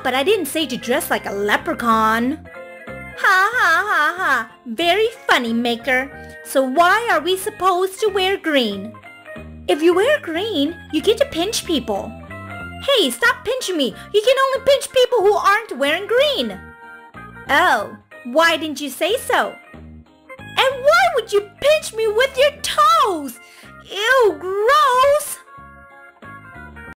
but I didn't say to dress like a leprechaun. Ha ha ha ha. Very funny, Maker. So why are we supposed to wear green? If you wear green, you get to pinch people. Hey, stop pinching me. You can only pinch people who aren't wearing green. Oh, why didn't you say so? And why would you pinch me with your toes? Ew, gross!